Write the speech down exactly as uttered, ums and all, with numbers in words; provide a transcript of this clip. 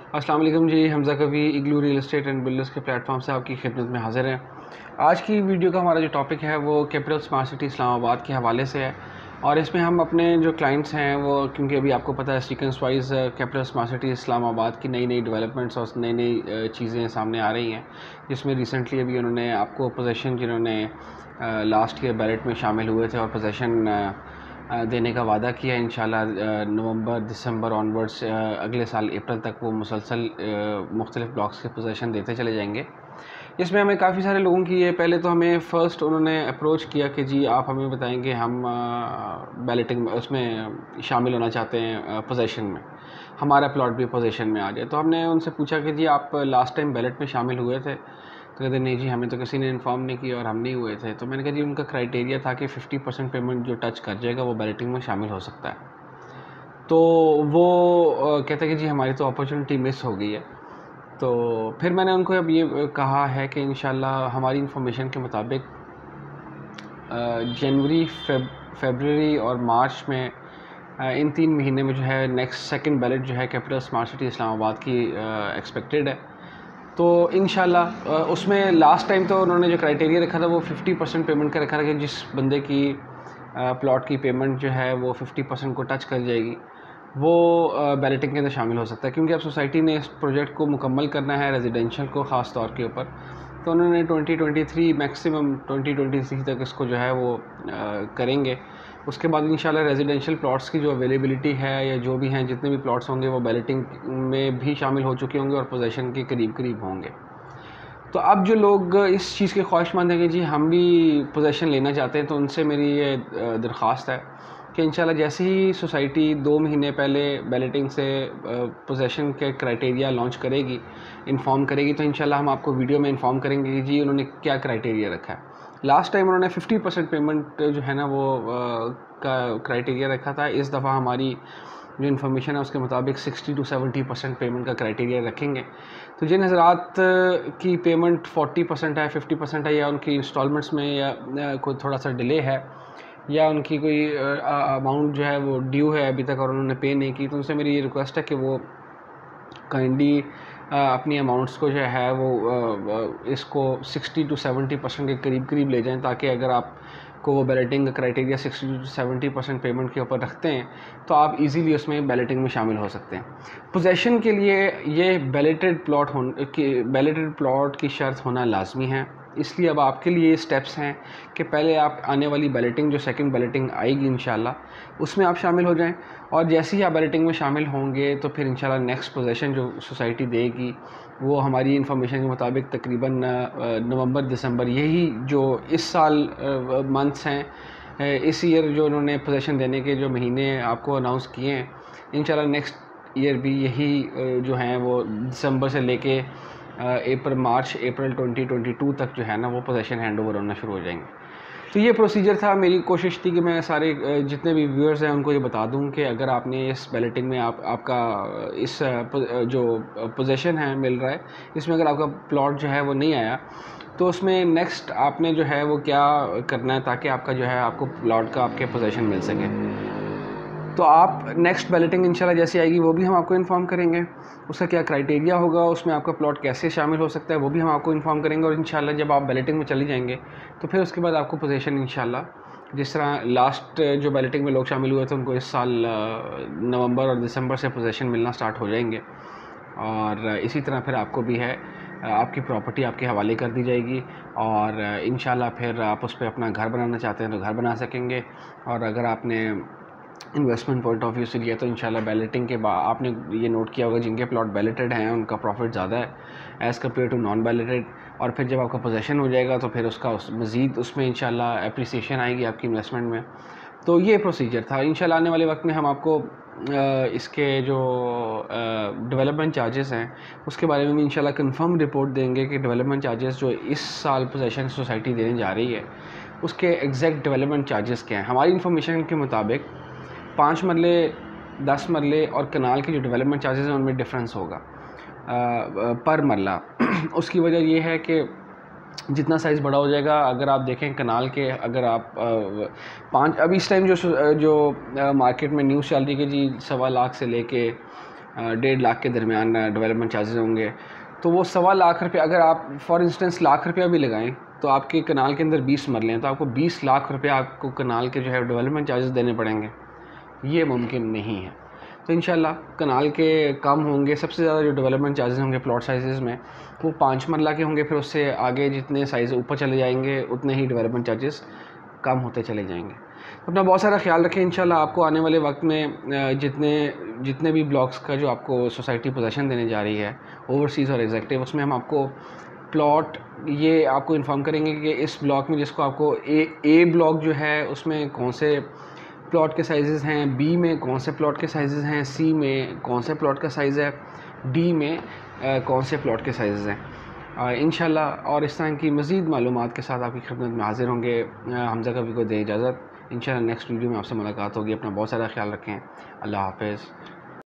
अस्सलाम वालेकुम जी। हमज़ा कभी Igloo real estate and builders के प्लेटफॉर्म से आपकी खिदमत में हाज़िर हैं। आज की वीडियो का हमारा जो टॉपिक है वो कैपिटल स्मार्ट सिटी इस्लामाबाद के हवाले से है और इसमें हम अपने जो क्लाइंट्स हैं वो, क्योंकि अभी आपको पता है sequence wise capital smart city Islamabad की नई नई डेवलपमेंट्स और नई नई चीज़ें सामने आ रही हैं, जिसमें रिसेंटली अभी उन्होंने आपको पोजेसन जिन्होंने लास्ट ईयर बैलेट में शामिल हुए थे और पोजेसन देने का वादा किया है। इंशाल्लाह नवंबर दिसंबर ऑनवर्ड्स अगले साल अप्रैल तक वो मुसलसल मुख्तलिफ ब्लॉक्स के पोजीशन देते चले जाएंगे। इसमें हमें काफ़ी सारे लोगों की है। पहले तो हमें फ़र्स्ट उन्होंने अप्रोच किया कि जी आप हमें बताएंगे, हम बैलेटिंग में उसमें शामिल होना चाहते हैं पोजीशन में, हमारा प्लॉट भी पोजीशन में आ जाए। तो हमने उनसे पूछा कि जी आप लास्ट टाइम बैलेट में शामिल हुए थे? तो कहते नहीं जी, हमें तो किसी ने इन्फॉर्म नहीं किया और हम नहीं हुए थे। तो मैंने कहा जी उनका क्राइटेरिया था कि फिफ्टी परसेंट पेमेंट जो टच कर जाएगा वो बैलेटिंग में शामिल हो सकता है। तो वो कहते हैं कि जी हमारी तो अपॉर्चुनिटी मिस हो गई है। तो फिर मैंने उनको अब ये कहा है कि इंशाल्लाह हमारी इंफॉर्मेशन के मुताबिक जनवरी फेब फरवरी और मार्च में इन तीन महीने में जो है नेक्स्ट सेकंड बैलेट जो है कैपिटल स्मार्ट सिटी इस्लामाबाद की एक्सपेक्टेड है। तो इंशाल्लाह उसमें लास्ट टाइम तो उन्होंने जो क्राइटेरिया रखा था वो फिफ्टी परसेंट पेमेंट का रखा था कि जिस बंदे की प्लॉट की पेमेंट जो है वो फिफ्टी परसेंट को टच कर जाएगी वो बैलेटिंग के अंदर शामिल हो सकता है, क्योंकि अब सोसाइटी ने इस प्रोजेक्ट को मुकम्मल करना है रेजिडेंशियल को ख़ास तौर के ऊपर। तो उन्होंने twenty twenty three maximum twenty twenty three तक इसको जो है वो आ, करेंगे। उसके बाद इंशाल्लाह रेजिडेंशियल प्लॉट्स की जो अवेलेबिलिटी है या जो भी हैं जितने भी प्लॉट्स होंगे वो बैलेटिंग में भी शामिल हो चुके होंगे और पोजीशन के करीब करीब होंगे। तो अब जो लोग इस चीज़ के ख्वाहिशमंद हैं कि जी हम भी पोजीशन लेना चाहते हैं, तो उनसे मेरी ये दरख्वास्त है कि इंशाल्लाह जैसे ही सोसाइटी दो महीने पहले बैलेटिंग से पोजीशन के क्राइटेरिया लॉन्च करेगी, इन्फॉर्म करेगी, तो इंशाल्लाह हम आपको वीडियो में इन्फॉर्म करेंगे कि जी उन्होंने क्या क्राइटेरिया रखा है। लास्ट टाइम उन्होंने फिफ्टी परसेंट पेमेंट जो है ना वो आ, का क्राइटेरिया रखा था। इस दफ़ा हमारी जो इन्फॉर्मेशन है उसके मुताबिक sixty to seventy percent payment का क्राइटेरिया रखेंगे। तो जिन हज़रात की पेमेंट फोर्टी परसेंट है, फिफ्टी परसेंट है, या उनकी इंस्टॉलमेंट्स में या, या कोई थोड़ा सा डिले है, या उनकी कोई अमाउंट जो है वो ड्यू है अभी तक और उन्होंने पे नहीं की, तो उनसे मेरी ये रिक्वेस्ट है कि वो काइंडली अपनी अमाउंट्स को जो है वो इसको सिक्सटी टू सेवेंटी परसेंट के करीब करीब ले जाएं, ताकि अगर आप को वो बैलेटिंग का criteria sixty to seventy percent payment के ऊपर रखते हैं तो आप इजीली उसमें बैलेटिंग में शामिल हो सकते हैं। पोजीशन के लिए ये बैलेटेड प्लॉट हो बैलेटेड प्लॉट की शर्त होना लाजमी है। इसलिए अब आपके लिए स्टेप्स हैं कि पहले आप आने वाली बैलेटिंग जो सेकंड बैलेटिंग आएगी इंशाल्लाह उसमें आप शामिल हो जाएं, और जैसे ही आप बैलेटिंग में शामिल होंगे तो फिर इंशाल्लाह नेक्स्ट पोजीशन जो सोसाइटी देगी वो हमारी इन्फॉर्मेशन के मुताबिक तकरीबन नवंबर दिसंबर, यही जो इस साल मंथ्स हैं, इस ईयर जो उन्होंने पोजीशन देने के जो महीने आपको अनाउंस किए हैं, इंशाल्लाह नेक्स्ट ईयर भी यही जो हैं वो दिसंबर से लेके April March April twenty twenty two तक जो है ना वो पोजीशन हैंड ओवर होना शुरू हो जाएंगे। तो ये प्रोसीजर था। मेरी कोशिश थी कि मैं सारे जितने भी व्यूअर्स हैं उनको ये बता दूं कि अगर आपने इस बैलेटिंग में आप आपका इस जो पोजीशन है मिल रहा है, इसमें अगर आपका प्लॉट जो है वो नहीं आया तो उसमें नेक्स्ट आपने जो है वो क्या करना है ताकि आपका जो है आपको प्लॉट का आपके पोजीशन मिल सके। तो आप नेक्स्ट बैलेटिंग इंशाल्लाह जैसी आएगी वो भी हम आपको इन्फॉर्म करेंगे, उसका क्या क्राइटेरिया होगा, उसमें आपका प्लॉट कैसे शामिल हो सकता है वो भी हम आपको इन्फॉर्म करेंगे। और इंशाल्लाह जब आप बैलेटिंग में चले जाएंगे तो फिर उसके बाद आपको पोजीशन इंशाल्लाह जिस तरह लास्ट जो बैलेटिंग में लोग शामिल हुए थे उनको इस साल नवंबर और दिसंबर से पोजीशन मिलना स्टार्ट हो जाएंगे, और इसी तरह फिर आपको भी है आपकी प्रॉपर्टी आपके हवाले कर दी जाएगी, और इंशाल्लाह फिर आप उस पर अपना घर बनाना चाहते हैं तो घर बना सकेंगे। और अगर आपने इन्वेस्टमेंट पॉइंट ऑफ व्यू से लिया तो इंशाल्लाह बैलेटिंग के बाद आपने ये नोट किया होगा जिनके प्लॉट बैलेटेड हैं उनका प्रॉफिट ज़्यादा है as compare to non balloted. और फिर जब आपका पोजीशन हो जाएगा तो फिर उसका उस मज़ीद उसमें इंशाल्लाह एप्रिसिएशन आएगी आपकी इन्वेस्टमेंट में। तो ये प्रोसीजर था। इंशाल्लाह आने वाले वक्त में हम आपको इसके जो डेवलपमेंट चार्जेस हैं उसके बारे में भी इंशाल्लाह कंफर्म रिपोर्ट देंगे कि डेवलपमेंट चार्जेस जो इस साल पोजीशन सोसाइटी देने जा रही है उसके एग्जैक्ट डेवलपमेंट चार्जेस क्या हैं। हमारी इन्फॉर्मेशन के मुताबिक पाँच मरले, दस मरले और कनाल के जो डेवलपमेंट चार्जेस हैं उनमें डिफरेंस होगा आ, पर मरला। उसकी वजह ये है कि जितना साइज़ बड़ा हो जाएगा, अगर आप देखें कनाल के, अगर आप पाँच अब इस टाइम जो जो मार्केट में न्यूज़ चल रही है कि जी सवा लाख से लेके डेढ़ लाख के दरमियान डेवलपमेंट चार्जेस होंगे। तो वो सवा लाख रुपये अगर आप फॉर इंस्टेंस लाख रुपया भी लगाएं तो आपके कनाल के अंदर बीस मरले हैं, तो आपको बीस लाख रुपये आपको कनाल के जो है डेवलपमेंट चार्जेस देने पड़ेंगे। ये मुमकिन नहीं है। तो इंशाल्लाह कनाल के कम होंगे। सबसे ज़्यादा जो डेवलपमेंट चार्जेस होंगे प्लॉट साइज़ में वो पाँच मरला के होंगे, फिर उससे आगे जितने साइज़ ऊपर चले जाएंगे उतने ही डेवलपमेंट चार्जेस कम होते चले जाएंगे। तो अपना बहुत सारा ख्याल रखें। इंशाल्लाह आपको आने वाले वक्त में जितने जितने भी ब्लॉक्स का जो आपको सोसाइटी पोजेसन देने जा रही है ओवरसीज़ और एग्जेक्टिव, उसमें हम आपको प्लॉट ये आपको इन्फॉर्म करेंगे कि इस ब्लॉक में जिसको आपको ए ए ब्लॉक जो है उसमें कौन से प्लॉट के साइज़ हैं, बी में कौन से प्लॉट के साइज़ हैं, सी में कौन से प्लॉट का साइज़ है, डी में आ, कौन से प्लॉट के साइज़ हैं इंशाल्लाह। और इस तरह की मज़ीद मालूमात के साथ आपकी खिदमत में हाज़िर होंगे। हमज़ा कभी को दे इजाज़त। इंशाल्लाह नेक्स्ट वीडियो में आपसे मुलाकात होगी। अपना बहुत सारा ख्याल रखें। अल्लाह हाफ़िज़।